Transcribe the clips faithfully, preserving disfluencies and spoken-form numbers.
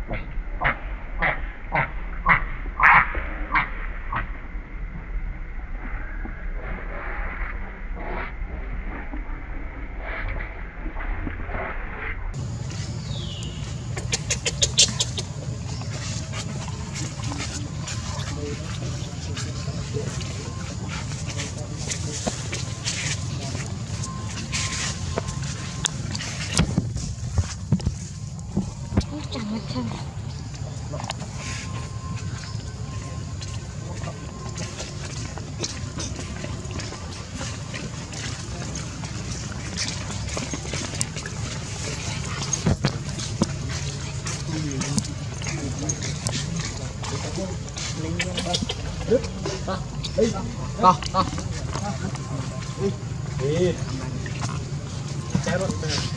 Đó, đó. Đi. Cái đó.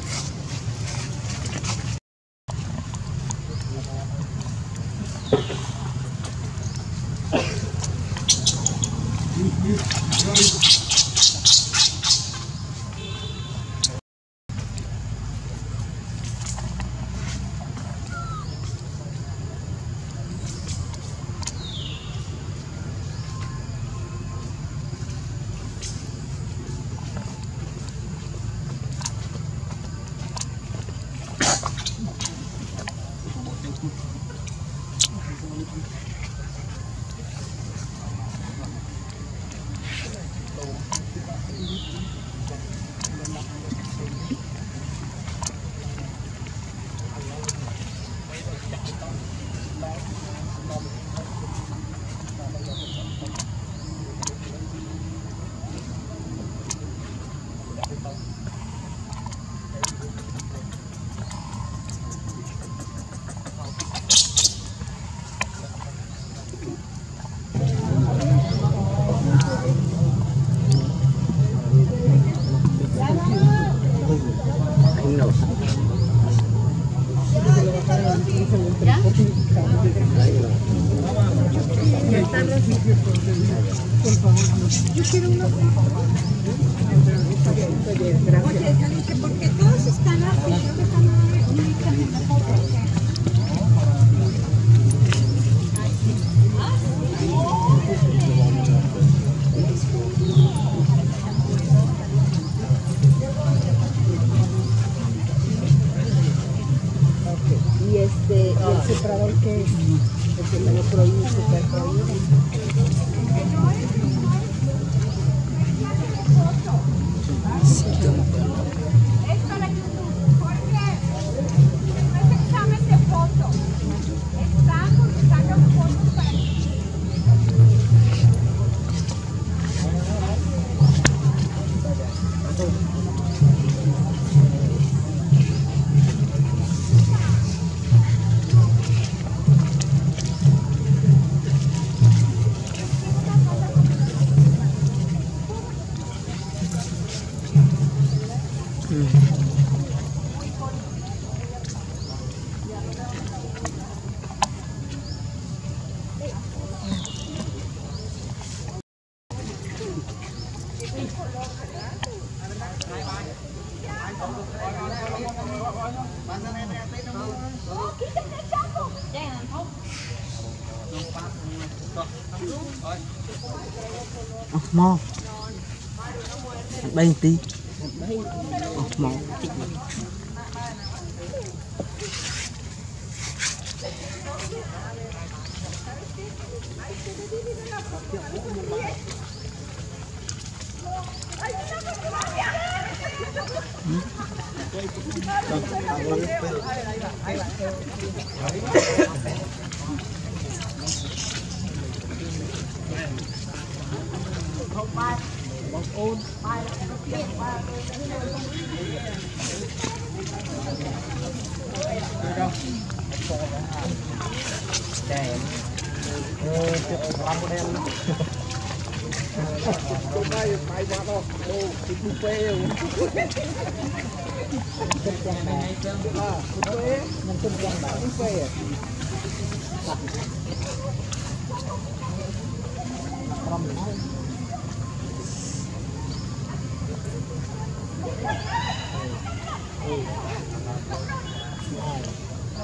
Yo quiero uno. Oye, porque todos están así, creo que están muy y este, y el separador que es, porque me lo prohíbe, super prohíbe. Es para YouTube, porque no es examen de foto. Estamos buscando fotos para Mo bay tí mo bóng ôn đèn ờ tiếp tục làm một đèn tôi bay bay qua đâu đâu thì cũng phê cái quang này là cũng phê nhưng cái quang này cũng phê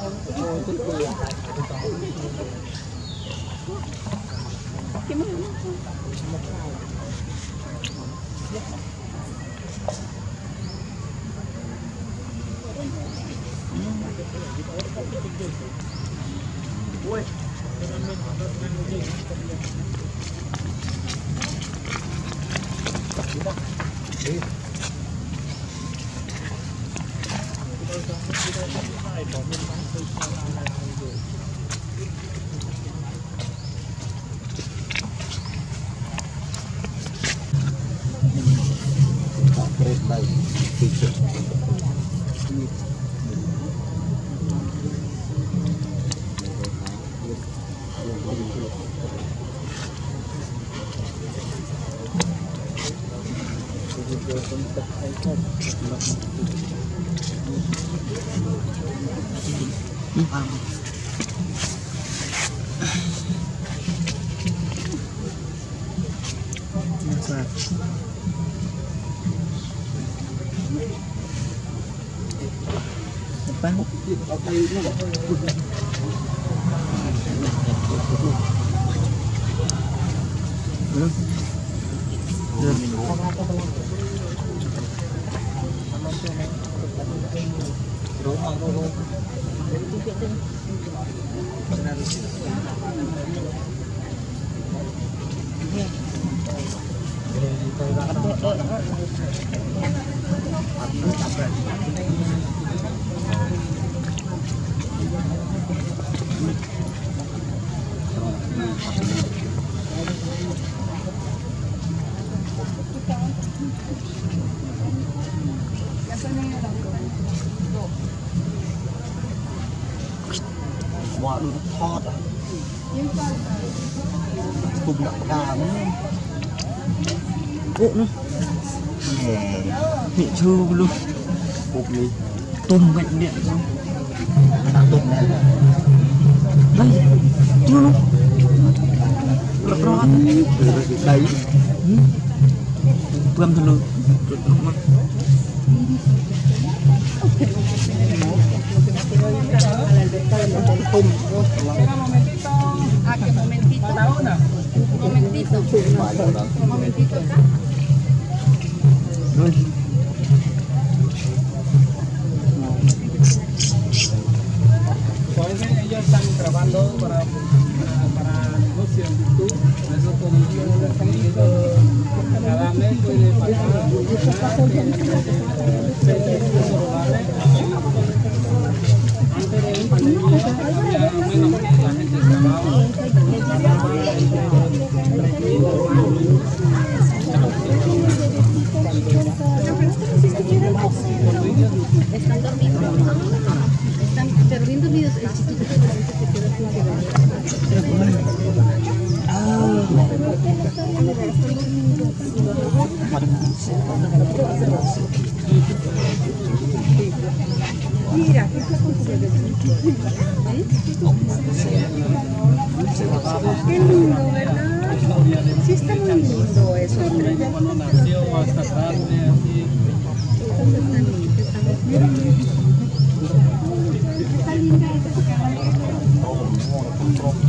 Mọi đồ thọt à? Cùng đậm đà nữa. Ủa nữa. Nè, hiện chưa luôn. Cục đi. Tôm bệnh điện không? Đang tôm này. Đây, chưa luôn. Lọt rót. Đấy. Bơm thật luôn. Espera un momentito. Ah, que momentito. Un momentito. Un momentito acá. Pues ellos están grabando para, para negocio en YouTube. Eso todo cada mes puede pagar antes de la pandemia había menos que la gente grababa. Están dormidos. Están pero bien dormidos. El chiquito que quedó sin que mira, qué qué lindo, ¿verdad? Sí está muy lindo eso. Cuando nació hasta tarde, así. Está linda esa.